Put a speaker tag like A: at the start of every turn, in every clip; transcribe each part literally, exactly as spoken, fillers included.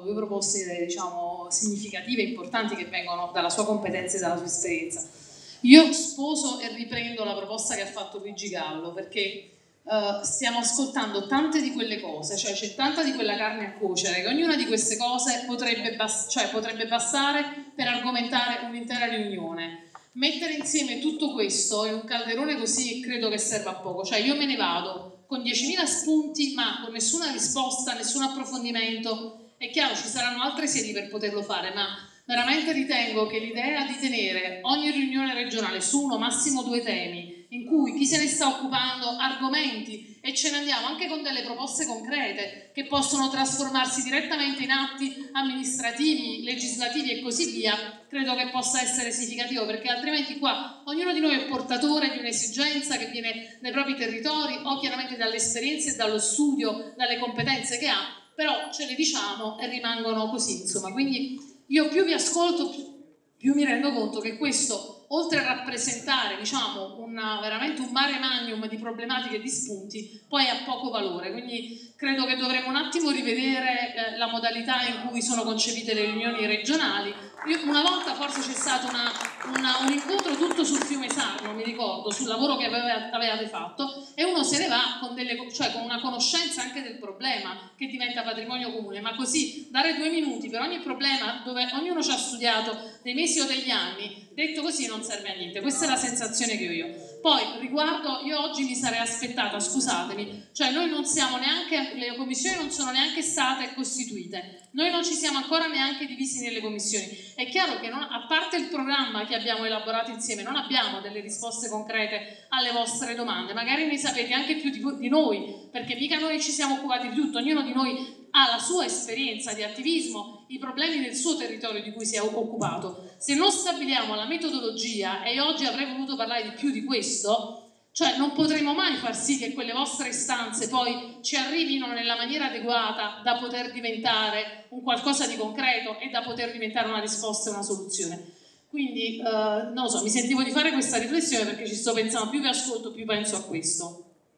A: due proposte diciamo significative e importanti che vengono dalla sua competenza e dalla sua esperienza. Io sposo e riprendo la proposta che ha fatto Luigi Gallo, perché uh, stiamo ascoltando tante di quelle cose, cioè c'è tanta di quella carne a cuocere, che ognuna di queste cose potrebbe, bast- cioè, potrebbe bastare per argomentare un'intera riunione. Mettere insieme tutto questo in un calderone così credo che serva a poco, cioè io me ne vado con diecimila spunti ma con nessuna risposta, nessun approfondimento. È chiaro, ci saranno altre sedi per poterlo fare, ma veramente ritengo che l'idea di tenere ogni riunione regionale su uno, massimo due temi, in cui chi se ne sta occupando argomenti e ce ne andiamo anche con delle proposte concrete che possono trasformarsi direttamente in atti amministrativi, legislativi e così via, credo che possa essere significativo, perché altrimenti qua ognuno di noi è portatore di un'esigenza che viene dai propri territori o chiaramente dalle esperienze e dallo studio, dalle competenze che ha, però ce le diciamo e rimangono così, insomma. Quindi io più vi ascolto, più, più mi rendo conto che questo, oltre a rappresentare, diciamo, una, veramente un mare magnum di problematiche e di spunti, poi ha poco valore. Quindi credo che dovremmo un attimo rivedere eh, la modalità in cui sono concepite le riunioni regionali. Io, una volta forse c'è stato una, una, un incontro tutto sul fiume Sarno, mi ricordo, sul lavoro che aveva, avevate fatto, e uno se ne va con, delle, cioè con una conoscenza anche del problema che diventa patrimonio comune, ma così dare due minuti per ogni problema dove ognuno ci ha studiato dei mesi o degli anni, detto così non serve a niente. Questa è la sensazione che ho io. Poi riguardo, io oggi mi sarei aspettata, scusatemi, cioè noi non siamo neanche, le commissioni non sono neanche state costituite, noi non ci siamo ancora neanche divisi nelle commissioni. È chiaro che non, a parte il programma che abbiamo elaborato insieme, non abbiamo delle risposte concrete alle vostre domande, magari ne sapete anche più di, di noi, perché mica noi ci siamo occupati di tutto, ognuno di noi ha la sua esperienza di attivismo, i problemi del suo territorio di cui si è occupato. Se non stabiliamo la metodologia, e io oggi avrei voluto parlare di più di questo, cioè non potremo mai far sì che quelle vostre istanze poi ci arrivino nella maniera adeguata da poter diventare un qualcosa di concreto e da poter diventare una risposta e una soluzione. Quindi, eh, non lo so, mi sentivo di fare questa riflessione perché ci sto pensando, più vi ascolto più penso a questo.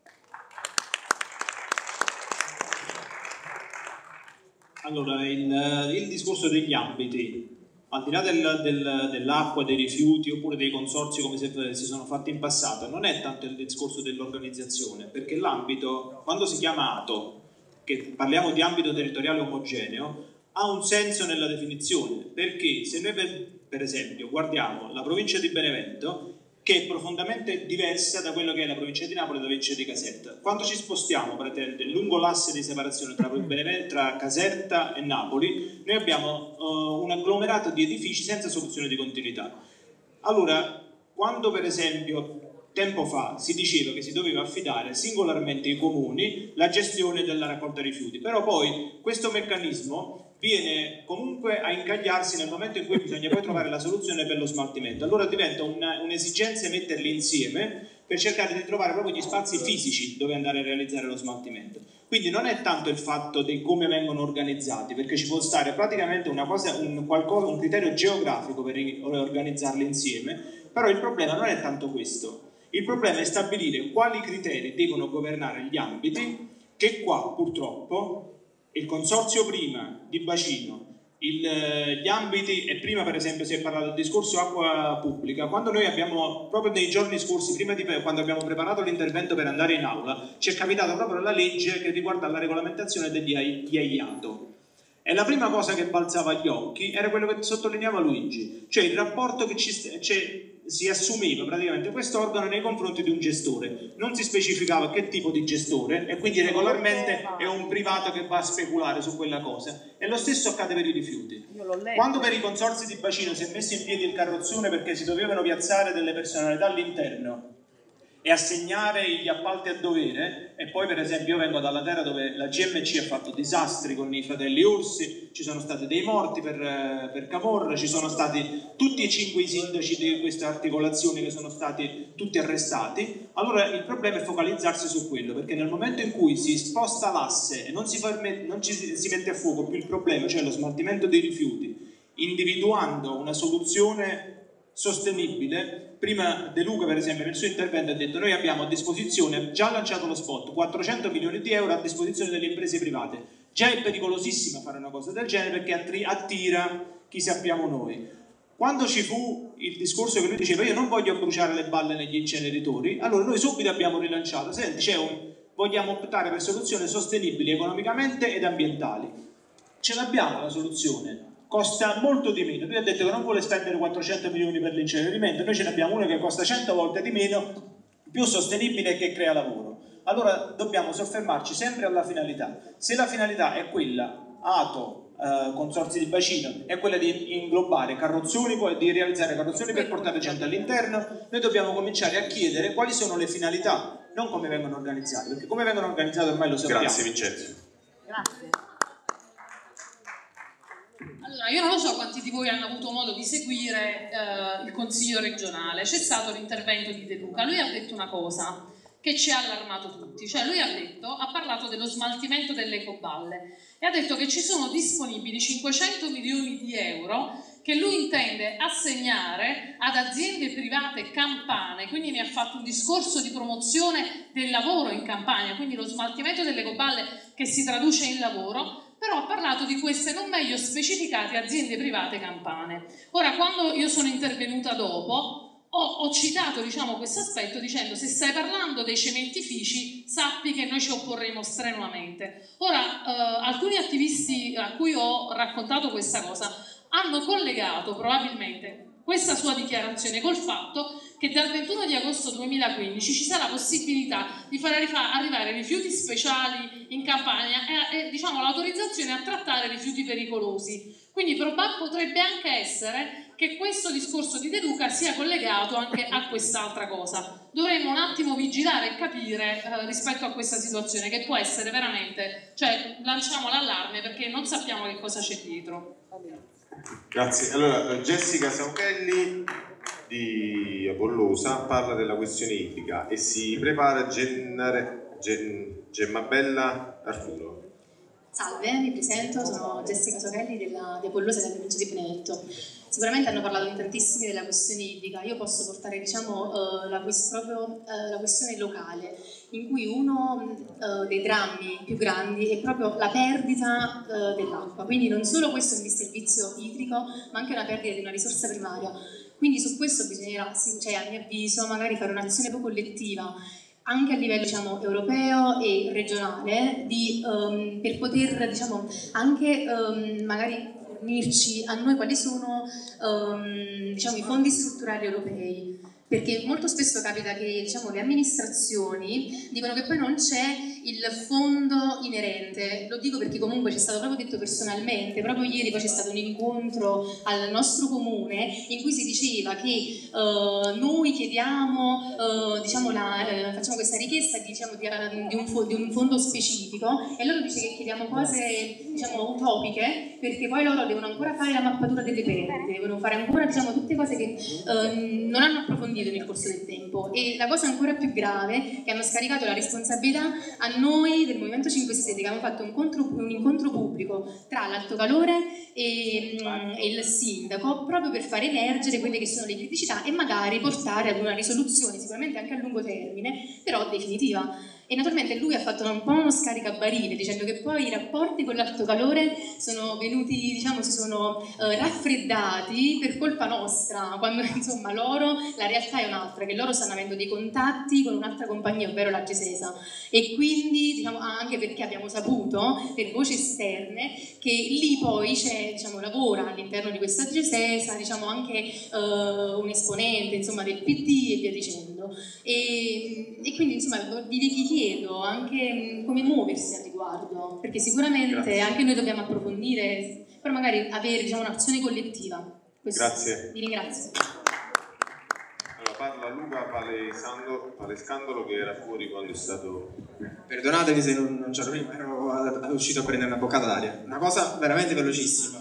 B: Allora, il, il discorso degli ambiti, al di là del, del, dell'acqua, dei rifiuti oppure dei consorzi come se, si sono fatti in passato, non è tanto il discorso dell'organizzazione, perché l'ambito, quando si chiama A T O, che parliamo di ambito territoriale omogeneo, ha un senso nella definizione, perché se noi per, per esempio guardiamo la provincia di Benevento, che è profondamente diversa da quello che è la provincia di Napoli e la provincia di Caserta. Quando ci spostiamo praticamente lungo l'asse di separazione tra, tra Caserta e Napoli, noi abbiamo uh, un agglomerato di edifici senza soluzione di continuità. Allora, quando per esempio tempo fa si diceva che si doveva affidare singolarmente ai comuni la gestione della raccolta rifiuti, però poi questo meccanismo viene comunque a incagliarsi nel momento in cui bisogna poi trovare la soluzione per lo smaltimento. Allora diventa un'esigenza metterli insieme per cercare di trovare proprio gli spazi fisici dove andare a realizzare lo smaltimento. Quindi non è tanto il fatto di come vengono organizzati, perché ci può stare praticamente una cosa, un, qualcosa, un criterio geografico per organizzarli insieme, però il problema non è tanto questo. Il problema è stabilire quali criteri devono governare gli ambiti, che qua purtroppo il consorzio prima di bacino, il, gli ambiti, e prima per esempio si è parlato del discorso acqua pubblica, quando noi abbiamo, proprio nei giorni scorsi, prima di quando abbiamo preparato l'intervento per andare in aula, ci è capitata proprio la legge che riguarda la regolamentazione degli A I A T O. E la prima cosa che balzava agli occhi era quello che sottolineava Luigi, cioè il rapporto che ci, cioè, si assumeva praticamente questo organo nei confronti di un gestore. Non si specificava che tipo di gestore e quindi regolarmente è un privato che va a speculare su quella cosa. E lo stesso accade per i rifiuti. Quando per i consorzi di bacino si è messo in piedi il carrozzone perché si dovevano piazzare delle personalità all'interno e assegnare gli appalti a dovere, e poi per esempio io vengo dalla terra dove la G M C ha fatto disastri con i fratelli Orsi, ci sono stati dei morti per, per Camorra, ci sono stati tutti e cinque i sindaci di queste articolazioni che sono stati tutti arrestati. Allora il problema è focalizzarsi su quello, perché nel momento in cui si sposta l'asse e non, si, ferme, non ci, si mette a fuoco più il problema, cioè lo smaltimento dei rifiuti, individuando una soluzione sostenibile. Prima De Luca per esempio nel suo intervento ha detto: noi abbiamo a disposizione, già lanciato lo spot, quattrocento milioni di euro a disposizione delle imprese private. Già è pericolosissima fare una cosa del genere perché attira chi sappiamo noi. Quando ci fu il discorso che lui diceva io non voglio bruciare le balle negli inceneritori, allora noi subito abbiamo rilanciato, senti, c'è un, vogliamo optare per soluzioni sostenibili economicamente ed ambientali. Ce l'abbiamo la soluzione, costa molto di meno. Lui ha detto che non vuole spendere quattrocento milioni per l'incenerimento, noi ce ne abbiamo uno che costa cento volte di meno, più sostenibile e che crea lavoro. Allora dobbiamo soffermarci sempre alla finalità. Se la finalità è quella, A T O, eh, consorzi di bacino, è quella di inglobare carrozzoni, poi di realizzare carrozzoni per portare gente all'interno, noi dobbiamo cominciare a chiedere quali sono le finalità, non come vengono organizzate, perché come vengono organizzate ormai lo sappiamo.
C: Grazie Vincenzo.
A: Grazie. Allora, io non lo so quanti di voi hanno avuto modo di seguire eh, il Consiglio regionale. C'è stato l'intervento di De Luca. Lui ha detto una cosa che ci ha allarmato tutti, cioè lui ha detto, ha parlato dello smaltimento delle ecoballe e ha detto che ci sono disponibili cinquecento milioni di euro che lui intende assegnare ad aziende private campane, quindi ne ha fatto un discorso di promozione del lavoro in Campania, quindi lo smaltimento delle ecoballe che si traduce in lavoro, però ha parlato di queste non meglio specificate aziende private campane. Ora, quando io sono intervenuta dopo, ho, ho citato, diciamo, questo aspetto dicendo se stai parlando dei cementifici sappi che noi ci opporremo strenuamente. Ora, eh, alcuni attivisti a cui ho raccontato questa cosa hanno collegato probabilmente questa sua dichiarazione col fatto che dal ventuno di agosto duemilaquindici ci sarà possibilità di far arrivare rifiuti speciali in Campania e, e diciamo, l'autorizzazione a trattare rifiuti pericolosi. Quindi potrebbe anche essere che questo discorso di De Luca sia collegato anche a quest'altra cosa. Dovremmo un attimo vigilare e capire eh, rispetto a questa situazione che può essere veramente, cioè lanciamo l'allarme perché non sappiamo che cosa c'è dietro.
C: Grazie. Allora, Jessica Sauchelli di Apollosa parla della questione idrica e si prepara Gennare, Gen, Gemmabella Arturo.
D: Salve, mi presento, sono Jessica Sauchelli della, di Apollosa della provincia di Benevento. Sicuramente hanno parlato in tantissimi della questione idrica, io posso portare diciamo, uh, la, proprio, uh, la questione locale, in cui uno uh, dei drammi più grandi è proprio la perdita uh, dell'acqua, quindi non solo questo è un disservizio idrico, ma anche una perdita di una risorsa primaria. Quindi su questo bisognerà, cioè, a mio avviso, magari fare un'azione più collettiva, anche a livello diciamo, europeo e regionale, di, um, per poter diciamo, anche um, magari fornirci a noi quali sono um, diciamo, i fondi strutturali europei, perché molto spesso capita che diciamo, le amministrazioni dicono che poi non c'è il fondo inerente. Lo dico perché comunque ci è stato proprio detto personalmente, proprio ieri poi c'è stato un incontro al nostro comune in cui si diceva che uh, noi chiediamo, uh, diciamo la, uh, facciamo questa richiesta di, diciamo, di, uh, di, un fo- di un fondo specifico e loro dice che chiediamo cose diciamo, utopiche perché poi loro devono ancora fare la mappatura delle perdite, devono fare ancora diciamo, tutte cose che uh, non hanno approfondito nel corso del tempo. E la cosa ancora più grave è che hanno scaricato la responsabilità a noi del Movimento cinque Stelle, che abbiamo fatto un incontro, un incontro pubblico tra l'Alto Calore e, mm, e il sindaco proprio per far emergere quelle che sono le criticità e magari portare ad una risoluzione sicuramente anche a lungo termine, però definitiva. E naturalmente lui ha fatto un po' uno scaricabarile dicendo che poi i rapporti con l'Alto Calore sono venuti, diciamo, si sono eh, raffreddati per colpa nostra, quando insomma loro, la realtà è un'altra, che loro stanno avendo dei contatti con un'altra compagnia, ovvero la Gesesa, e quindi diciamo anche perché abbiamo saputo per voci esterne che lì poi c'è, diciamo, lavora all'interno di questa Gesesa, diciamo anche eh, un esponente insomma del P D e via dicendo. E, e quindi insomma vi, vi chiedo anche come muoversi al riguardo, perché sicuramente Grazie. Anche noi dobbiamo approfondire, però magari avere diciamo, un'azione collettiva. Questo.
C: Grazie.
D: Vi ringrazio.
C: Allora parla Luca Palesando, Palescandolo che era fuori quando è stato...
E: Perdonatemi se non, non c'ero prima, ero uscito a prendere una boccata d'aria. Una cosa veramente velocissima.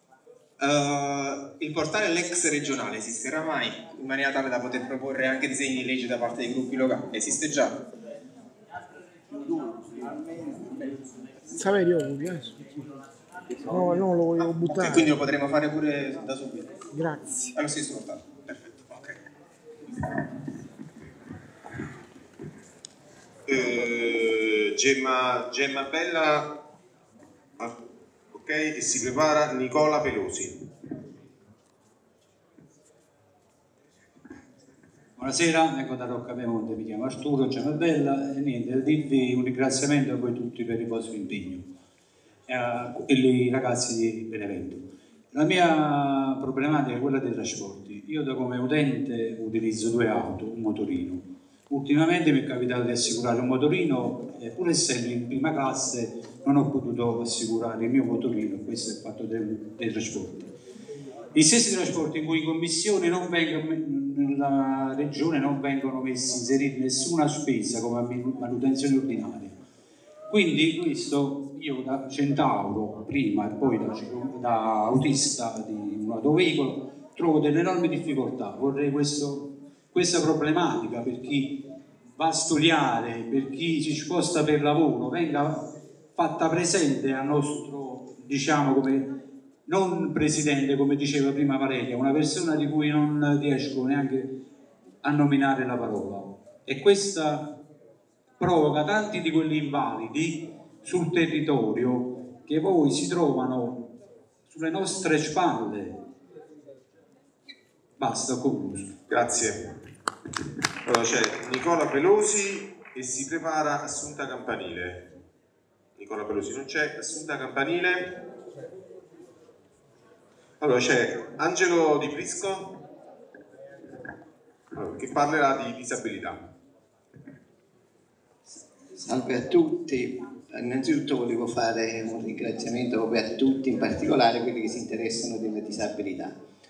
E: Uh, il portale l'ex regionale esisterà mai in maniera tale da poter proporre anche disegni di legge da parte dei gruppi locali? Esiste già?
F: Saverio, no, non lo voglio buttare.
E: Okay, quindi lo potremo fare pure da subito.
F: Grazie.
E: Allo stesso portale. Perfetto, ok.
C: Eh, Gemma, Gemma Bella Ok, e si prepara Nicola Pelosi.
G: Buonasera, vengo da Roccapemonte, mi chiamo Arturo Giamabella e niente, dirvi un ringraziamento a voi tutti per il vostro impegno e ai ragazzi di Benevento. La mia problematica è quella dei trasporti. Io da come utente utilizzo due auto, un motorino. Ultimamente mi è capitato di assicurare un motorino e pur essendo in prima classe non ho potuto assicurare il mio motorino, questo è il fatto dei, dei trasporti. Gli stessi trasporti in cui in commissione non vengono, nella regione non vengono messi, inseriti nessuna spesa come manutenzione ordinaria. Quindi questo io da centauro prima e poi da, da autista di un autoveicolo trovo delle enormi difficoltà. Vorrei questo, questa problematica per chi va a studiare, per chi si sposta per lavoro, venga fatta presente al nostro, diciamo, come non presidente, come diceva prima Valeria, una persona di cui non riesco neanche a nominare la parola. E questa provoca tanti di quelli invalidi sul territorio che poi si trovano sulle nostre spalle. Basta, ho concluso.
C: Grazie. Allora c'è Nicola Pelosi e si prepara Assunta Campanile. Nicola Pelosi non c'è, Assunta Campanile. Allora c'è Angelo Di Prisco, allora, che parlerà di disabilità.
H: Salve a tutti, innanzitutto volevo fare un ringraziamento proprio a tutti, in particolare quelli che si interessano della disabilità.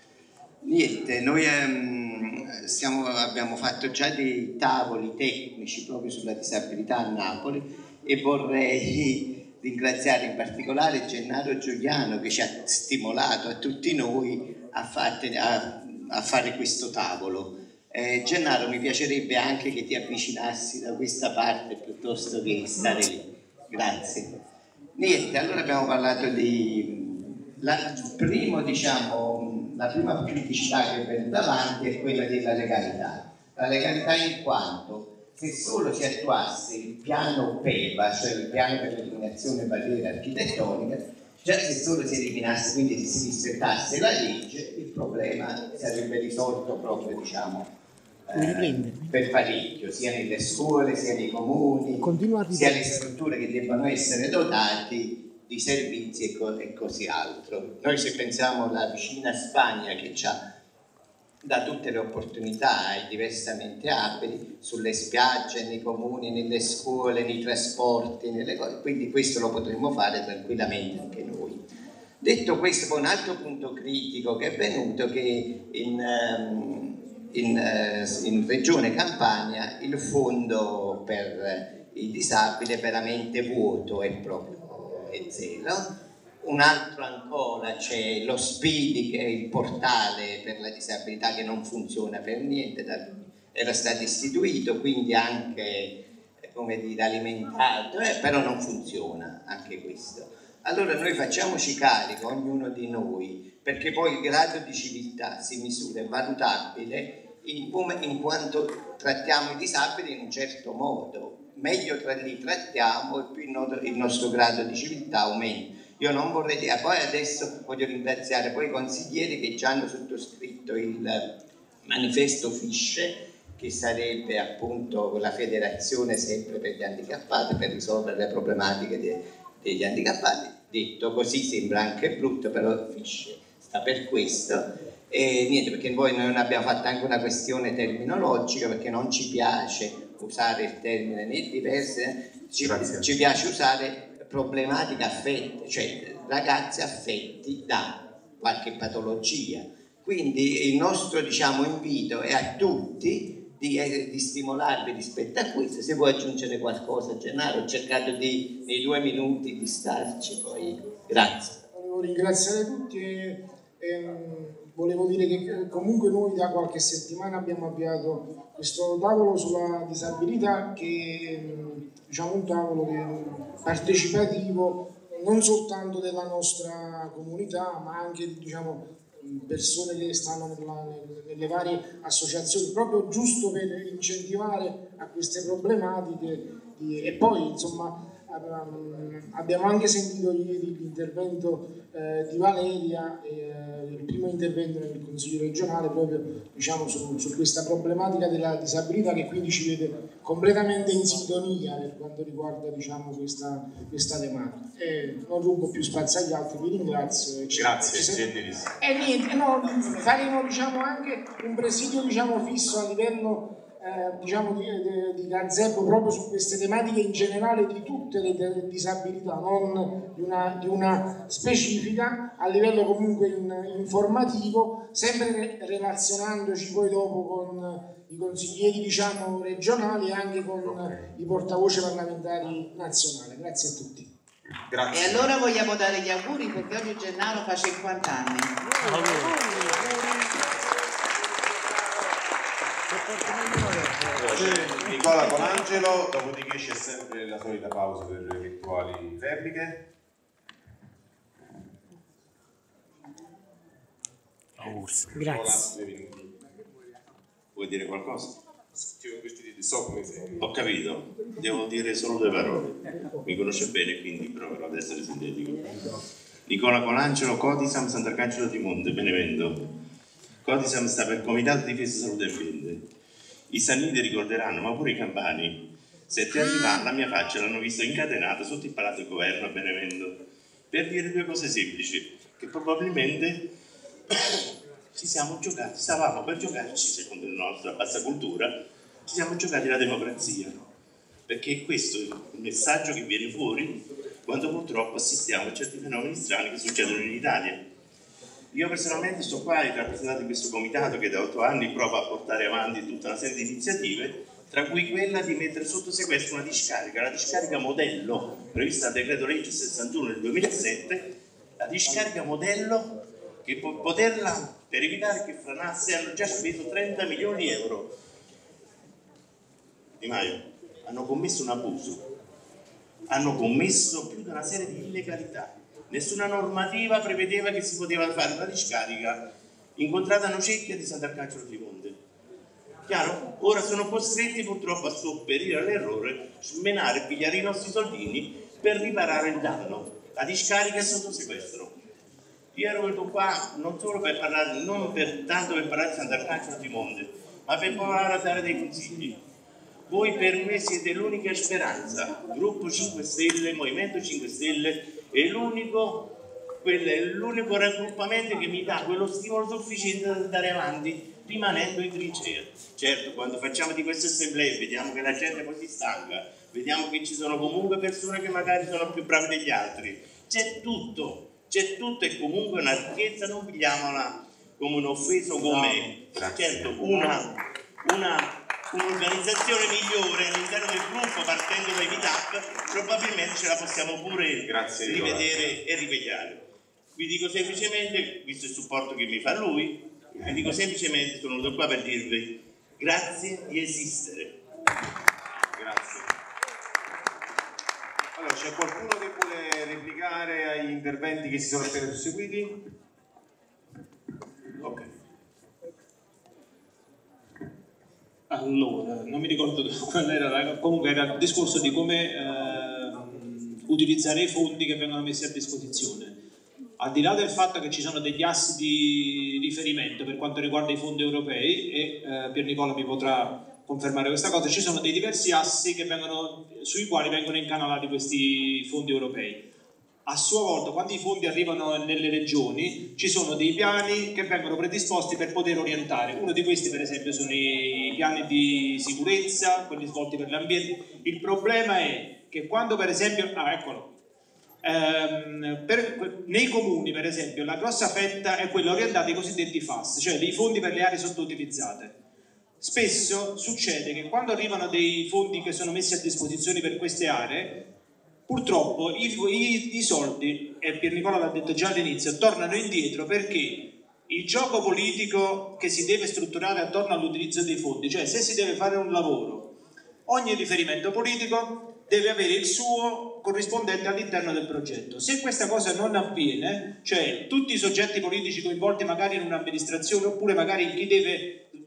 H: Niente, noi ehm, stiamo, abbiamo fatto già dei tavoli tecnici proprio sulla disabilità a Napoli e vorrei ringraziare in particolare Gennaro Giuliano che ci ha stimolato a tutti noi a, fate, a, a fare questo tavolo. Eh, Gennaro, mi piacerebbe anche che ti avvicinassi da questa parte piuttosto che stare lì. Grazie. Niente, allora abbiamo parlato di... La, primo, diciamo, la prima criticità che è venuta avanti è quella della legalità. La legalità in quanto se solo si attuasse il piano P E V A, cioè il piano per l'eliminazione barriere architettoniche, già se solo si eliminasse, quindi se si rispettasse la legge, il problema sarebbe risolto proprio, diciamo, eh, per parecchio, sia nelle scuole, sia nei comuni, sia le strutture che debbano essere dotati di servizi e, co e così altro. Noi se pensiamo alla vicina Spagna che ha da tutte le opportunità ai diversamente abili, sulle spiagge, nei comuni, nelle scuole, nei trasporti, nelle cose, quindi questo lo potremmo fare tranquillamente anche noi. Detto questo, poi un altro punto critico che è venuto che in, in, in Regione Campania il fondo per i disabili è veramente vuoto, è proprio è zero. Un altro ancora c'è lo Spidi, che è il portale per la disabilità che non funziona per niente, da, era stato istituito, quindi anche, come dire, alimentato, eh, però non funziona anche questo. Allora noi facciamoci carico, ognuno di noi, perché poi il grado di civiltà si misura, è valutabile in, come, in quanto trattiamo i disabili in un certo modo. Meglio tra li trattiamo e più il, il nostro grado di civiltà aumenta. Io non vorrei dire, poi adesso voglio ringraziare poi i consiglieri che già hanno sottoscritto il manifesto FISCE, che sarebbe appunto la federazione sempre per gli handicappati, per risolvere le problematiche de, degli handicappati. Detto così sembra anche brutto, però FISCE sta per questo. E niente, perché poi noi abbiamo fatto anche una questione terminologica, perché non ci piace usare il termine né diverse, ci, ci piace usare problematica affette, cioè ragazzi affetti da qualche patologia. Quindi il nostro, diciamo, invito è a tutti di, eh, di stimolarvi rispetto a questo. Se vuoi aggiungere qualcosa, Gennaro, ho cercato di, nei due minuti di starci, poi grazie.
F: Volevo ringraziare tutti e, e volevo dire che comunque noi da qualche settimana abbiamo avviato questo tavolo sulla disabilità, che è, diciamo, un tavolo che partecipativo non soltanto della nostra comunità, ma anche, diciamo, persone che stanno nella, nelle varie associazioni, proprio giusto per incentivare a queste problematiche. E poi, insomma, abbiamo anche sentito ieri l'intervento eh, di Valeria, eh, il primo intervento nel Consiglio regionale proprio diciamo, su, su questa problematica della disabilità, che quindi ci vede completamente in sintonia per quanto riguarda diciamo, questa, questa tematica. E non rubo più spazio agli altri, vi ringrazio. E
C: Grazie,
F: gentilissimo. E niente, no, faremo diciamo, anche un presidio diciamo, fisso a livello Eh, diciamo di, di, di gazebo proprio su queste tematiche in generale di tutte le disabilità, non di una, di una specifica, a livello comunque in, informativo, sempre relazionandoci poi dopo con i consiglieri diciamo regionali e anche con i portavoce parlamentari nazionali. Grazie a tutti.
C: Grazie.
I: E allora vogliamo dare gli auguri perché oggi Gennaro fa cinquanta anni.
C: Nicola Colangelo, dopodiché c'è sempre la solita pausa per le eventuali repliche.
J: Grazie.
K: Vuoi dire qualcosa? Ho capito, devo dire solo due parole. Mi conosce bene, quindi proverò ad essere sintetico. Nicola Colangelo, Codisam, Sant'Arcangelo di Monte, Benevento. Codisam sta per Comitato Difesa Salute e Ambiente. I Sanniti ricorderanno, ma pure i campani, sette anni fa la mia faccia l'hanno vista incatenata sotto il Palazzo del Governo a Benevento, per dire due cose semplici, che probabilmente ci siamo giocati, stavamo per giocarci, secondo la nostra bassa cultura, ci siamo giocati la democrazia, perché è questo il messaggio che viene fuori quando purtroppo assistiamo a certi fenomeni strani che succedono in Italia. Io personalmente sto qua in rappresentato di questo comitato che da otto anni prova a portare avanti tutta una serie di iniziative, tra cui quella di mettere sotto sequestro una discarica, la discarica modello prevista dal decreto legge sessantuno del duemilasette, la discarica modello che per poterla, per evitare che franasse, hanno già speso trenta milioni di euro. Di Maio, hanno commesso un abuso, hanno commesso più di una serie di illegalità. Nessuna normativa prevedeva che si poteva fare una discarica incontrata a Nocecchia di Sant'Arcangelo di Monte. Chiaro? Ora sono costretti purtroppo a sopperire all'errore, smenare e pigliare i nostri soldini per riparare il danno. La discarica è sotto sequestro. Io ero venuto qua non solo per parlare, non per, tanto per parlare di Sant'Arcangelo di Monte, ma per provare a dare dei consigli. Voi per me siete l'unica speranza, Gruppo cinque Stelle, Movimento cinque Stelle, è l'unico, è l'unico raggruppamento che mi dà quello stimolo sufficiente da andare avanti rimanendo in trincea. Certo, quando facciamo di queste assemblee vediamo che la gente poi si stanca, vediamo che ci sono comunque persone che magari sono più brave degli altri, c'è tutto, c'è tutto e comunque una ricchezza non pigliamola come un offeso, come certo una, una un'organizzazione migliore all'interno del gruppo partendo dai meetup probabilmente ce la possiamo pure Grazie, rivedere e rivedere. Vi dico semplicemente, visto il supporto che mi fa lui, vi dico semplicemente, sono venuto qua per dirvi grazie di esistere.
C: Grazie. Allora, c'è qualcuno che vuole replicare agli interventi che si sono appena susseguiti? Ok.
B: Allora, non mi ricordo qual era, comunque era il discorso di come eh, utilizzare i fondi che vengono messi a disposizione. Al di là del fatto che ci sono degli assi di riferimento per quanto riguarda i fondi europei, e eh, Pier Nicola mi potrà confermare questa cosa, ci sono dei diversi assi che vengono, sui quali vengono incanalati questi fondi europei. A sua volta, quando i fondi arrivano nelle regioni, ci sono dei piani che vengono predisposti per poter orientare. Uno di questi, per esempio, sono i piani di sicurezza, quelli svolti per l'ambiente. Il problema è che quando, per esempio, ah, eccolo, ehm, per, nei comuni, per esempio, la grossa fetta è quella orientata ai cosiddetti F A S, cioè dei fondi per le aree sottoutilizzate. Spesso succede che quando arrivano dei fondi che sono messi a disposizione per queste aree, purtroppo i, i, i soldi, e Pier Nicola l'ha detto già all'inizio, tornano indietro perché il gioco politico che si deve strutturare attorno all'utilizzo dei fondi, cioè se si deve fare un lavoro, ogni riferimento politico deve avere il suo corrispondente all'interno del progetto. Se questa cosa non avviene, cioè tutti i soggetti politici coinvolti magari in un'amministrazione oppure magari chi deve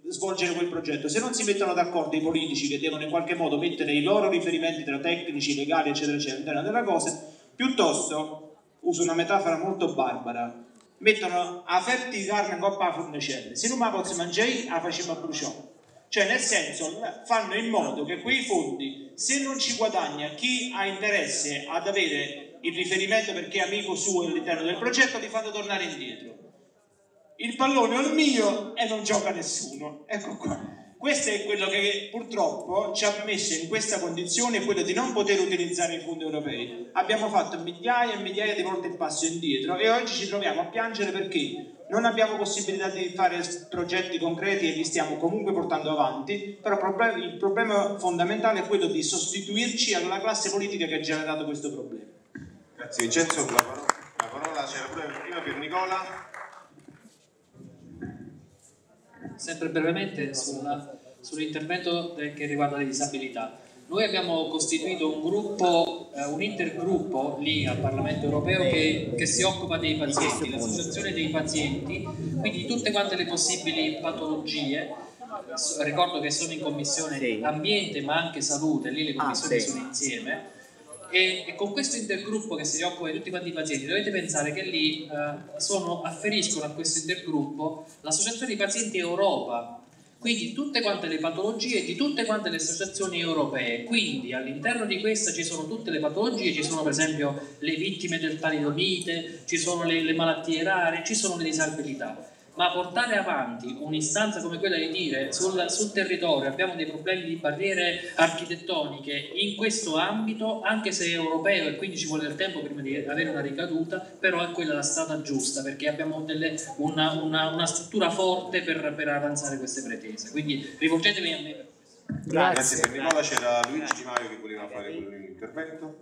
B: svolgere quel progetto. Se non si mettono d'accordo i politici, che devono in qualche modo mettere i loro riferimenti tra tecnici, legali, eccetera, eccetera, all'interno della cosa, piuttosto, uso una metafora molto barbara, mettono a fetti di carne in coppa a fornecelle. Se non la posso mangiare, la facciamo a bruciare. Cioè, nel senso, fanno in modo che quei fondi, se non ci guadagna chi ha interesse ad avere il riferimento perché è amico suo all'interno del progetto, li fanno tornare indietro. Il pallone è il mio e non gioca nessuno. Ecco qua. Questo è quello che purtroppo ci ha messo in questa condizione, quello di non poter utilizzare i fondi europei. Abbiamo fatto migliaia e migliaia di volte il passo indietro e oggi ci troviamo a piangere perché non abbiamo possibilità di fare progetti concreti e li stiamo comunque portando avanti, però il problema fondamentale è quello di sostituirci alla classe politica che ha generato questo problema.
C: Grazie Vincenzo, la parola, la parola c'era pure prima per Nicola.
J: Sempre brevemente sull'intervento che riguarda le disabilità. Noi abbiamo costituito un gruppo, eh, un intergruppo lì al Parlamento Europeo che, che si occupa dei pazienti, l'associazione dei pazienti, quindi di tutte quante le possibili patologie. Ricordo che sono in commissione ambiente ma anche salute, lì le commissioni ah, sì. sono insieme. E, e con questo intergruppo che si occupa di tutti quanti i pazienti dovete pensare che lì eh, sono, afferiscono a questo intergruppo l'associazione dei pazienti Europa, quindi tutte quante le patologie di tutte quante le associazioni europee, quindi all'interno di questa ci sono tutte le patologie, ci sono per esempio le vittime del talidomide, ci sono le, le malattie rare, ci sono le disabilità. Ma portare avanti un'istanza come quella di dire sul, sul territorio abbiamo dei problemi di barriere architettoniche in questo ambito, anche se è europeo e quindi ci vuole del tempo prima di avere una ricaduta, però è quella la strada giusta perché abbiamo delle, una, una, una struttura forte per, per avanzare queste pretese. Quindi rivolgetevi a me per questo.
C: Grazie, Grazie per Nicola. C'era Luigi Di Maio che voleva fare un intervento.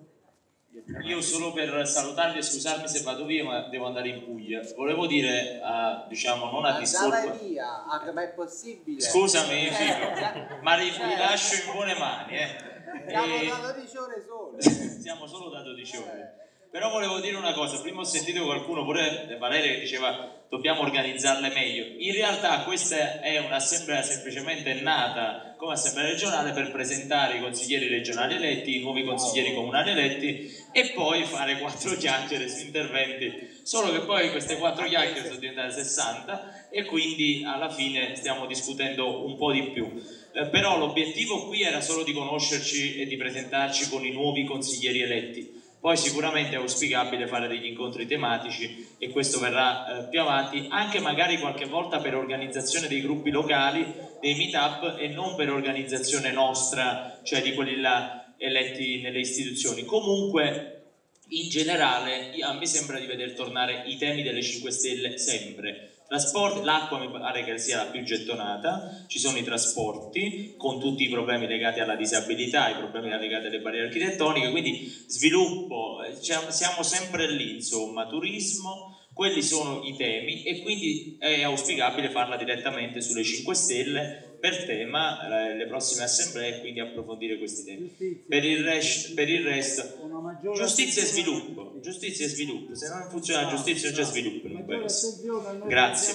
L: Io solo per salutarvi e scusarmi se vado via, ma devo andare in Puglia. Volevo dire, uh, diciamo, non a discolpa.
M: via, anche ma è possibile.
L: Scusami, figlio, ma li, li lascio in buone mani. Eh.
M: Siamo
L: e...
M: da dodici ore solo.
L: Siamo solo da dodici ore. Però volevo dire una cosa, prima ho sentito qualcuno, pure Valeria, che diceva dobbiamo organizzarle meglio. In realtà questa è un'assemblea semplicemente nata come assemblea regionale per presentare i consiglieri regionali eletti, i nuovi consiglieri comunali eletti e poi fare quattro chiacchiere su interventi, solo che poi queste quattro chiacchiere sono diventate sessanta e quindi alla fine stiamo discutendo un po' di più. Eh, però l'obiettivo qui era solo di conoscerci e di presentarci con i nuovi consiglieri eletti. Poi sicuramente è auspicabile fare degli incontri tematici e questo verrà eh, più avanti, anche magari qualche volta per organizzazione dei gruppi locali, dei meet-up e non per organizzazione nostra, cioè di quelli là eletti nelle istituzioni. Comunque, in generale, a me sembra di veder tornare i temi delle cinque Stelle sempre. Trasporti, l'acqua mi pare che sia la più gettonata, ci sono i trasporti con tutti i problemi legati alla disabilità, i problemi legati alle barriere architettoniche, quindi sviluppo, siamo sempre lì, insomma, turismo, quelli sono i temi e quindi è auspicabile farla direttamente sulle cinque Stelle per tema le prossime assemblee e quindi approfondire questi temi. Per il, res, per il resto, giustizia e sviluppo, giustizia e sviluppo, se non funziona la giustizia non c'è sviluppo in un paese. Grazie.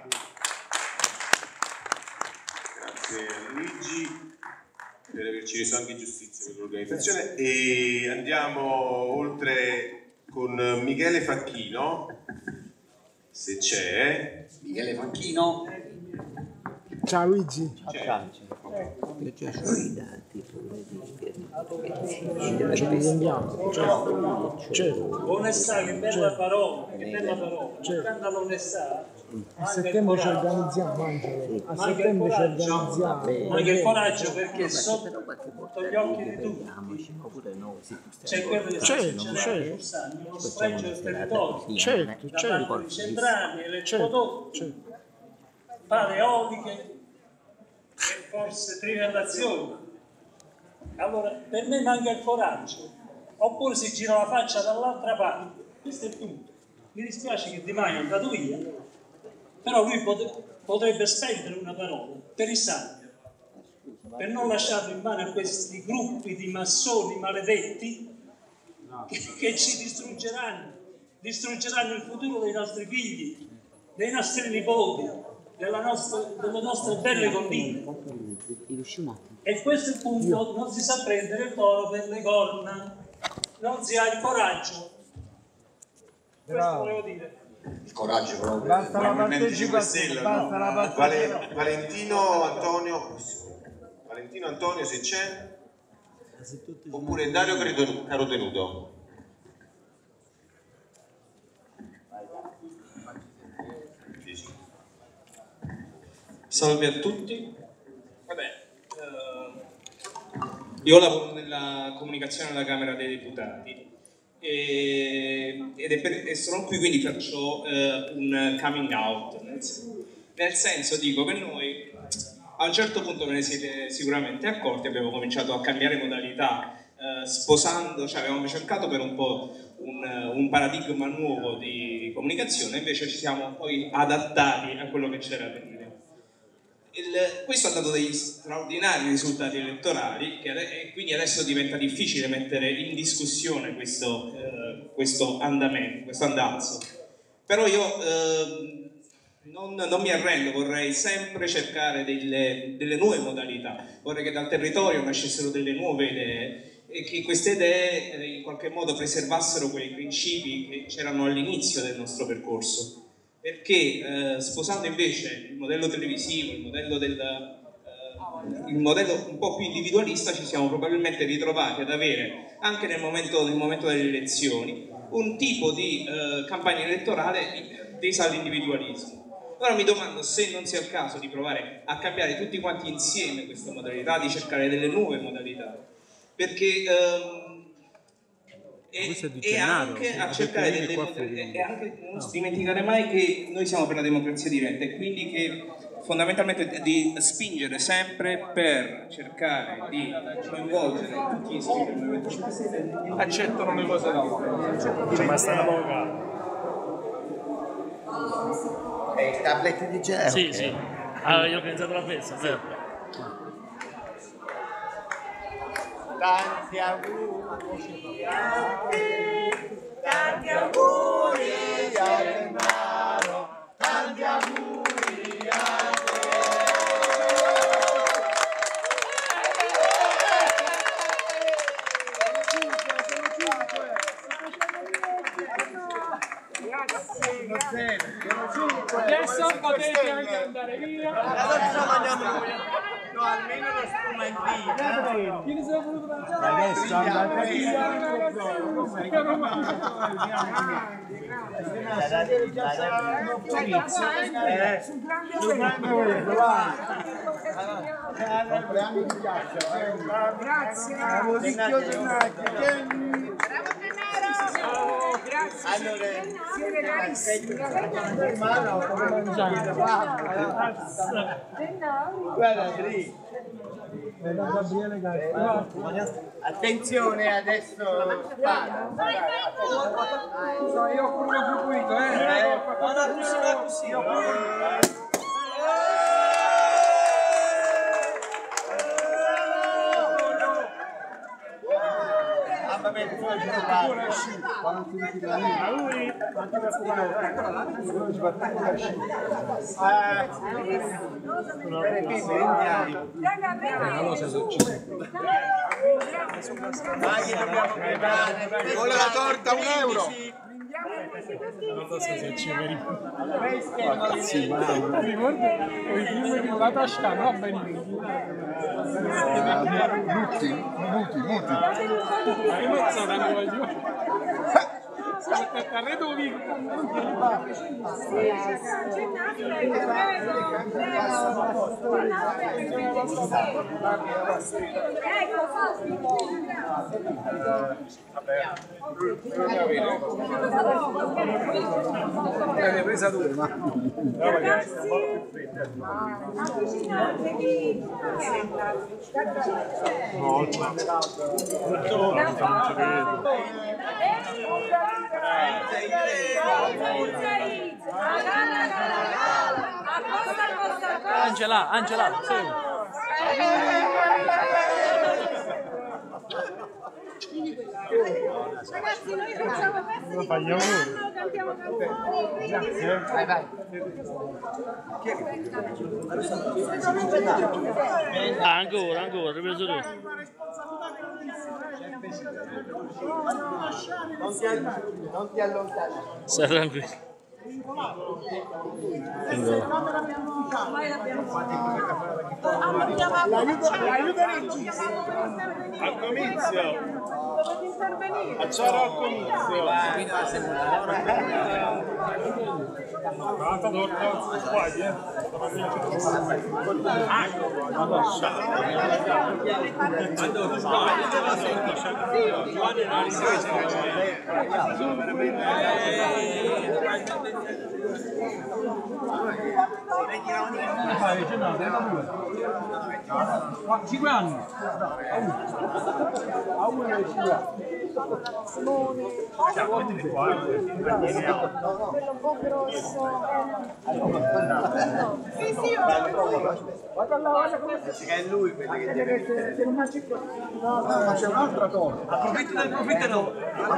C: Grazie Luigi per averci reso anche giustizia per l'organizzazione e andiamo oltre con Michele Facchino, se c'è.
N: Michele Facchino.
F: Ciao Luigi.
C: Ciao.
N: Io già ho i dati.
F: Ce li rendiamo. Certo. Certo.
O: Onestà, che bella parola, che bella parola. Certo. L'onestà.
F: A settembre ci organizziamo, Angelo. A settembre ci organizziamo.
O: Anche il coraggio perché sotto gli occhi di tutti c'è quello che sta succedendo, lo spregio del territorio,
F: certo, certo.
O: I centrali, elettrodotti, pale eoliche e forse trivellazioni. Allora, per me manca il coraggio, oppure si gira la faccia dall'altra parte. Questo è il punto. Mi dispiace che Di Maio è andato via, però lui pot potrebbe spendere una parola per il Sannio, per non lasciarlo in mano a questi gruppi di massoni maledetti che, che ci distruggeranno, distruggeranno il futuro dei nostri figli, dei nostri nipoti. della nostra, delle nostre belle colline. E questo è il punto, non si sa prendere il toro per le corna, non si ha il coraggio. Questo volevo dire.
C: Il coraggio proprio.
F: Basta la
C: Movimento cinque
F: partecipazione,
C: Stelle,
F: basta
C: no?
F: la partecipazione.
C: Vale- Valentino Antonio, Valentino Antonio se c'è, oppure Dario Credo- Carotenuto.
P: Salve a tutti. Vabbè, eh, io lavoro nella comunicazione alla Camera dei Deputati e, ed è per, e sono qui, quindi faccio eh, un coming out, nel, nel senso dico che noi a un certo punto ve ne siete sicuramente accorti, abbiamo cominciato a cambiare modalità, eh, sposando, cioè avevamo cercato per un po' un, un paradigma nuovo di comunicazione, invece ci siamo poi adattati a quello che c'era prima. Il, questo ha dato degli straordinari risultati elettorali che, e quindi adesso diventa difficile mettere in discussione questo, eh, questo andamento, questo andazzo. Però io eh, non, non mi arrendo, vorrei sempre cercare delle, delle nuove modalità, vorrei che dal territorio nascessero delle nuove idee e che queste idee eh, in qualche modo preservassero quei principi che c'erano all'inizio del nostro percorso. Perché eh, sposando invece il modello televisivo, il modello, del, eh, il modello un po' più individualista, ci siamo probabilmente ritrovati ad avere, anche nel momento, nel momento delle elezioni, un tipo di eh, campagna elettorale tesa all'individualismo. Ora mi domando se non sia il caso di provare a cambiare tutti quanti insieme questa modalità, di cercare delle nuove modalità, perché... Ehm, E, e anche a cercare delle modalità, e anche non si dimenticare mai che noi siamo per la democrazia diretta e quindi che fondamentalmente di spingere sempre per cercare di coinvolgere tutti gli iscritti del Movimento cinque Stelle accettano le cose da loro.
O: C'è ma sta
H: È il tablet di Geo?
O: Sì, sì. Ah, io ho pensato la festa, vero?
M: Tanti auguri, tanti auguri a Gennaro, tanti auguri a
O: Adesso potete anche andare via.
M: Adesso mangiamo no, almeno lo spumantino.
O: Chi ne sono voluto mangiare?
M: Adesso andate via. Attenzione adesso.
O: So, io ho contribuito, eh?
M: Con la torta un euro.
O: Non so se ci vedi. Sì, ma no. Ricordo i film di la tasca, no? Benissimo.
M: Muti, muti, muti.
O: Ma io non so, non voglio. Aspetta, arredo vivo.
M: L'hai presa tu, ma...
O: No, Angela, Angela, sì.
Q: Ragazzi, noi facciamo festa di compleanno
M: cantiamo canzoni. Grazie. Vai, vai.
Q: Ah, ancora, ancora, ripreso tu.
M: Non ti allontanare.
Q: Stai tranquillo.
M: L'aiuto regista.
R: Al comizio. A Ciaro al comizio. Guarda torta, squadri, eh.
M: cinque anni a uno e cinque anni. Sì, sì, guarda là, guarda come si è lui, che non mangi qua. No, ma c'è un'altra cosa. Approfitti del profitto no.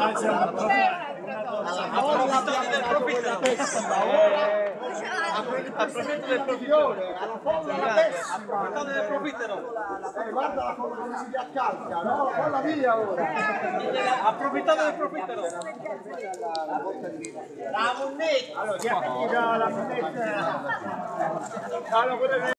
M: Approfitti del profitto pessima. Approfitti del profitto. La folla pessima. Approfitti del profitto no. Guarda la folla come si riaccalca, no? Falla via ora. Approfittate del profitto no. La monnetta. Allora, chi ha finito la monnetta? Allora,